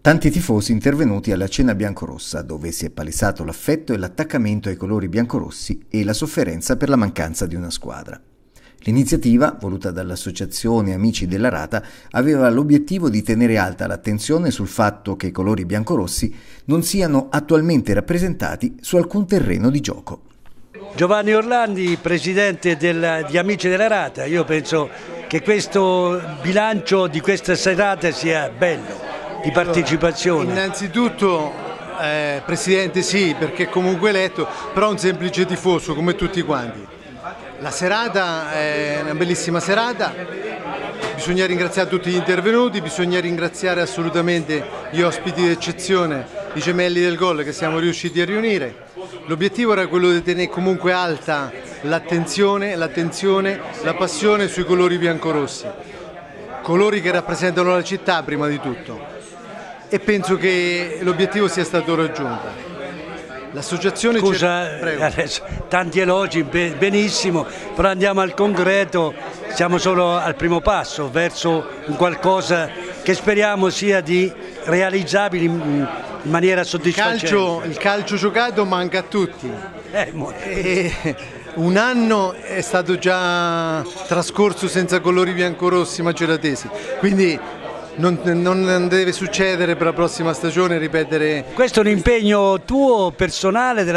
Tanti tifosi intervenuti alla cena biancorossa, dove si è palesato l'affetto e l'attaccamento ai colori biancorossi e la sofferenza per la mancanza di una squadra. L'iniziativa, voluta dall'Associazione Amici della Rata, aveva l'obiettivo di tenere alta l'attenzione sul fatto che i colori biancorossi non siano attualmente rappresentati su alcun terreno di gioco. Giovanni Orlandi, presidente di Amici della Rata, io penso che questo bilancio di questa serata sia bello, di partecipazione. Innanzitutto, presidente sì, perché comunque eletto, però un semplice tifoso come tutti quanti. La serata è una bellissima serata, bisogna ringraziare tutti gli intervenuti, bisogna ringraziare assolutamente gli ospiti d'eccezione, i gemelli del gol che siamo riusciti a riunire. L'obiettivo era quello di tenere comunque alta l'attenzione, la passione sui colori biancorossi, colori che rappresentano la città prima di tutto, e penso che l'obiettivo sia stato raggiunto. L'associazione... Scusa, adesso, tanti elogi, benissimo, però andiamo al concreto, siamo solo al primo passo verso un qualcosa che speriamo sia di realizzabile in maniera soddisfacente. Il calcio giocato manca a tutti. Un anno è stato già trascorso senza colori biancorossi maceratesi, quindi non deve succedere per la prossima stagione ripetere. Questo è un impegno tuo personale,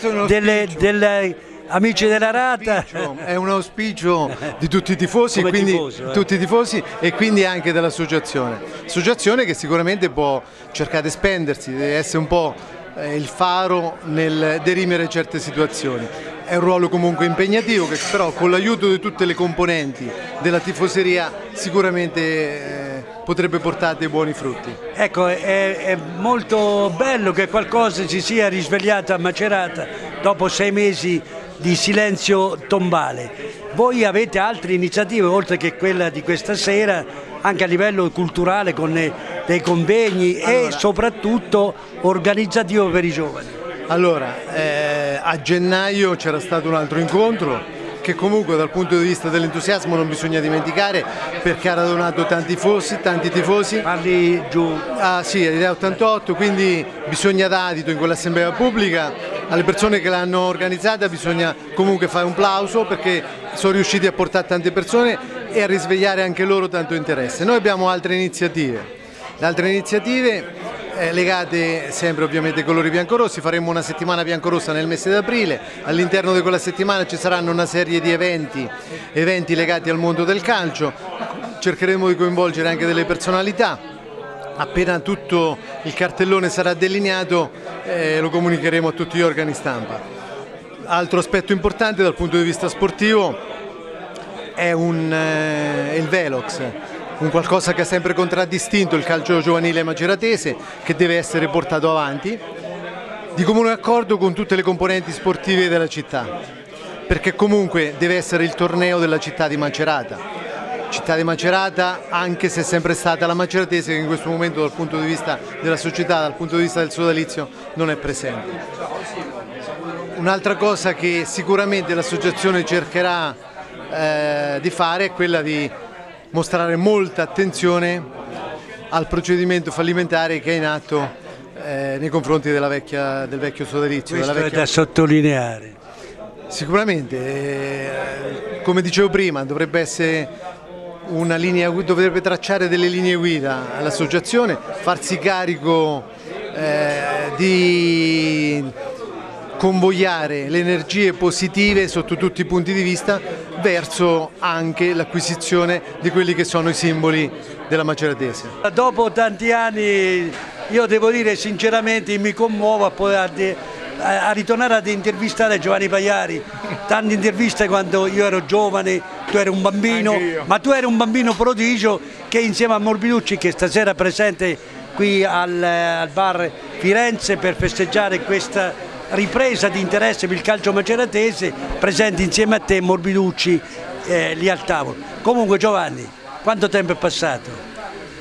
delle Amici della Rata? È un auspicio di tutti i tifosi, tutti i tifosi e quindi anche dell'associazione. Associazione che sicuramente può cercare di spendersi, deve essere un po' il faro nel derimere certe situazioni. È un ruolo comunque impegnativo che però con l'aiuto di tutte le componenti della tifoseria sicuramente potrebbe portare dei buoni frutti. Ecco, è molto bello che qualcosa si sia risvegliato a Macerata dopo 6 mesi di silenzio tombale. Voi avete altre iniziative oltre che quella di questa sera, anche a livello culturale con dei convegni e soprattutto organizzativo per i giovani. Allora, a gennaio c'era stato un altro incontro che comunque dal punto di vista dell'entusiasmo non bisogna dimenticare, perché ha radunato tanti tifosi. Parli giù? Ah sì, l'idea 88, quindi bisogna dare adito in quell'assemblea pubblica, alle persone che l'hanno organizzata bisogna comunque fare un plauso perché sono riusciti a portare tante persone e a risvegliare anche loro tanto interesse. Noi abbiamo altre iniziative. Le altre iniziative legate sempre ovviamente ai colori biancorossi, faremo una settimana biancorossa nel mese d'aprile, all'interno di quella settimana ci saranno una serie di eventi legati al mondo del calcio, cercheremo di coinvolgere anche delle personalità, appena tutto il cartellone sarà delineato lo comunicheremo a tutti gli organi stampa. Altro aspetto importante dal punto di vista sportivo è il Velox, un qualcosa che ha sempre contraddistinto il calcio giovanile maceratese, che deve essere portato avanti di comune accordo con tutte le componenti sportive della città, perché comunque deve essere il torneo della città di Macerata, anche se è sempre stata la maceratese che in questo momento dal punto di vista della società, dal punto di vista del sodalizio non è presente. Un'altra cosa che sicuramente l'associazione cercherà di fare è quella di mostrare molta attenzione al procedimento fallimentare che è in atto nei confronti del vecchio sodalizio. Questo è da sottolineare. Sicuramente, come dicevo prima, dovrebbe tracciare delle linee guida all'associazione, farsi carico di convogliare le energie positive sotto tutti i punti di vista verso anche l'acquisizione di quelli che sono i simboli della maceratese. Dopo tanti anni io devo dire sinceramente mi commuovo a ritornare ad intervistare Giovanni Pagliari, tante interviste quando io ero giovane, tu eri un bambino, ma tu eri un bambino prodigio che insieme a Morbiducci, che stasera è presente qui al bar Firenze per festeggiare questa ripresa di interesse per il calcio maceratese, presenti insieme a te Morbiducci lì al tavolo. Comunque Giovanni, quanto tempo è passato?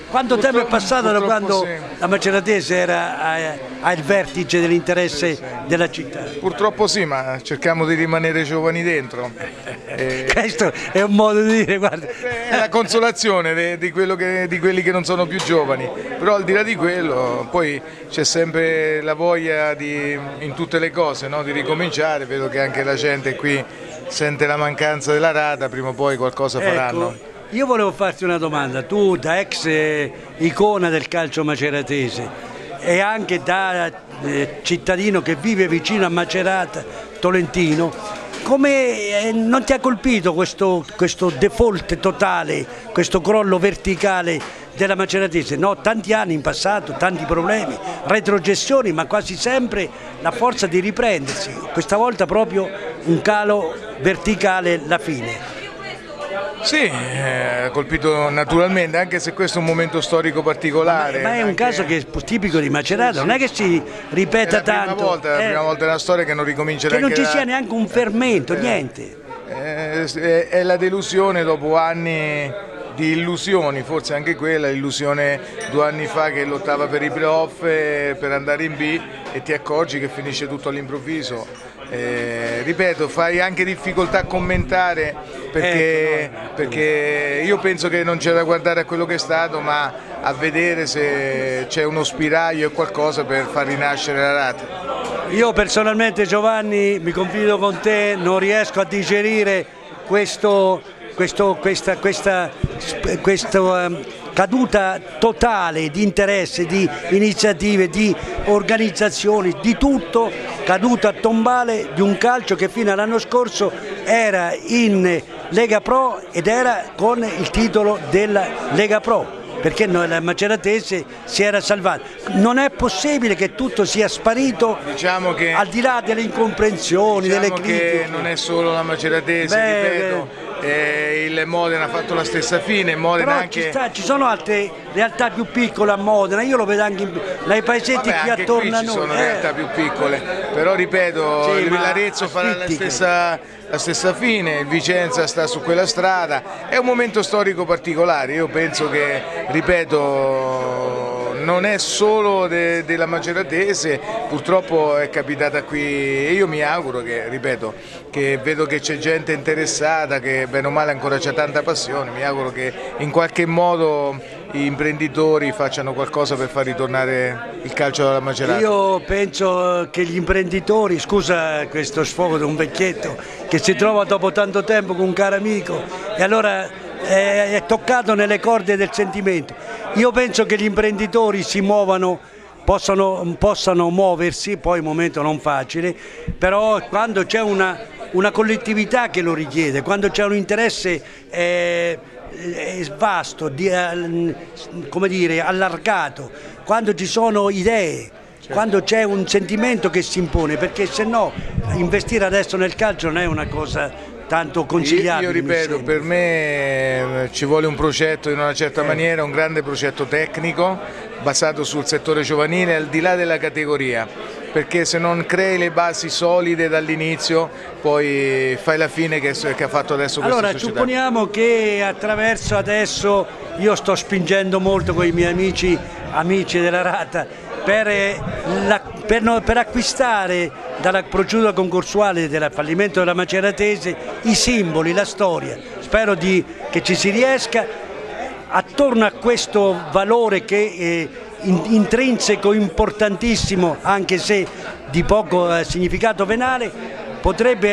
Quanto tempo è passato da quando sì. la Maceratese era al vertice dell'interesse della città? Purtroppo sì, ma cerchiamo di rimanere giovani dentro. Questo è un modo di dire, guarda. È la consolazione di quelli che non sono più giovani, però al di là di quello poi c'è sempre la voglia in tutte le cose, no? Di ricominciare. Vedo che anche la gente qui sente la mancanza della rata, prima o poi qualcosa faranno. Ecco, io volevo farti una domanda, tu da ex icona del calcio maceratese e anche da cittadino che vive vicino a Macerata, Tolentino, come non ti ha colpito questo default totale, questo crollo verticale della Maceratese? No, tanti anni in passato, tanti problemi, retrocessioni, ma quasi sempre la forza di riprendersi, questa volta proprio un calo verticale alla fine. Sì, ha colpito naturalmente, anche se questo è un momento storico particolare. Ma è un caso che è tipico di Macerata, non è che si ripeta tanto. È la prima volta nella storia che non ricomincia che non ci sia neanche un fermento, niente. È la delusione dopo anni di illusioni, forse anche quella, l'illusione 2 anni fa che lottava per i playoff per andare in B e ti accorgi che finisce tutto all'improvviso. Ripeto, fai anche difficoltà a commentare perché io penso che non c'è da guardare a quello che è stato, ma a vedere se c'è uno spiraglio e qualcosa per far rinascere la rata. Io personalmente, Giovanni, mi confido con te, non riesco a digerire questa caduta totale di interesse, di iniziative, di organizzazioni, di tutto, caduta tombale di un calcio che fino all'anno scorso era in Lega Pro ed era con il titolo della Lega Pro, perché la Maceratese si era salvata. Non è possibile che tutto sia sparito, diciamo che, al di là delle incomprensioni, delle critiche. Che non è solo la Maceratese, ripeto. Il Modena ha fatto la stessa fine, Modena però anche... ci sono altre realtà più piccole a Modena, io lo vedo anche nei paesetti qui attorno a noi. Ci sono realtà più piccole, però ripeto, sì, l'Arezzo farà la stessa fine, il Vicenza sta su quella strada, è un momento storico particolare, io penso che, ripeto, non è solo della Maceratese, purtroppo è capitata qui e io mi auguro che, ripeto, che vedo che c'è gente interessata, che bene o male ancora c'è tanta passione, mi auguro che in qualche modo gli imprenditori facciano qualcosa per far ritornare il calcio alla Macerata. Io penso che gli imprenditori, scusa questo sfogo di un vecchietto che si trova dopo tanto tempo con un caro amico e allora è toccato nelle corde del sentimento, io penso che gli imprenditori si muovano, possano muoversi, poi è un momento non facile, però quando c'è una collettività che lo richiede, quando c'è un interesse vasto, come dire, allargato, quando ci sono idee, quando c'è un sentimento che si impone, perché se no investire adesso nel calcio non è una cosa tanto consigliabile. Io ripeto, per me ci vuole un progetto in una certa maniera, un grande progetto tecnico basato sul settore giovanile al di là della categoria, perché se non crei le basi solide dall'inizio poi fai la fine che ha fatto adesso questa società. Allora supponiamo che attraverso adesso io sto spingendo molto con i miei amici della Rata per acquistare dalla procedura concorsuale del fallimento della Maceratese i simboli, la storia. Spero che ci si riesca attorno a questo valore che è intrinseco, importantissimo, anche se di poco significato venale, potrebbe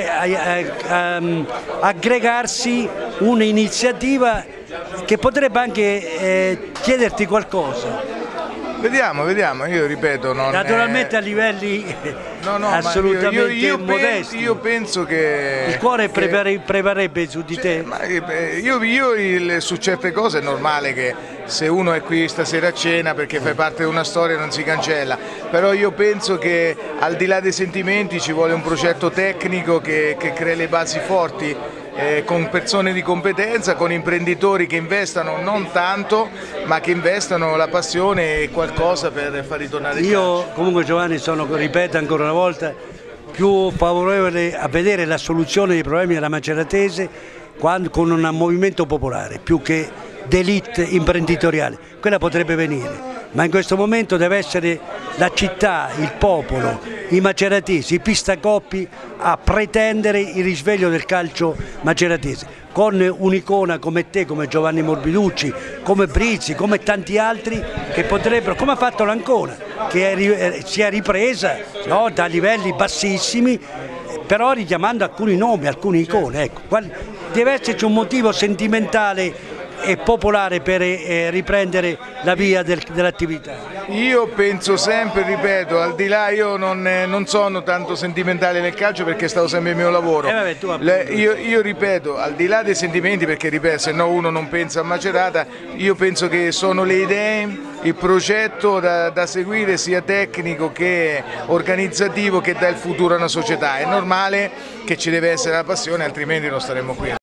aggregarsi un'iniziativa che potrebbe anche chiederti qualcosa. Vediamo, io ripeto... Naturalmente a livelli assolutamente modesti. Io penso che... Il cuore prevarrebbe su di te? Io su certe cose è normale che se uno è qui stasera a cena perché fai parte di una storia non si cancella, però io penso che al di là dei sentimenti ci vuole un progetto tecnico che crea le basi forti, con persone di competenza, con imprenditori che investano non tanto, ma che investano la passione e qualcosa per far ritornare il calcio. Io comunque, Giovanni, ripeto ancora una volta, più favorevole a vedere la soluzione dei problemi della Maceratese con un movimento popolare, più che d'élite imprenditoriale, quella potrebbe venire. Ma in questo momento deve essere la città, il popolo, i maceratesi, i pistacoppi a pretendere il risveglio del calcio maceratese, con un'icona come te, come Giovanni Morbiducci, come Brizzi, come tanti altri che potrebbero, come ha fatto l'Ancona, che si è ripresa, no, da livelli bassissimi, però richiamando alcuni nomi, alcune icone. Ecco, deve esserci un motivo sentimentale e popolare per riprendere la via dell'attività. Io penso sempre, ripeto, al di là, io non sono tanto sentimentale nel calcio perché è stato sempre il mio lavoro. Io ripeto, al di là dei sentimenti, perché ripeto, se no uno non pensa a Macerata, io penso che sono le idee, il progetto da seguire sia tecnico che organizzativo che dà il futuro a una società. È normale che ci deve essere la passione, altrimenti non staremmo qui.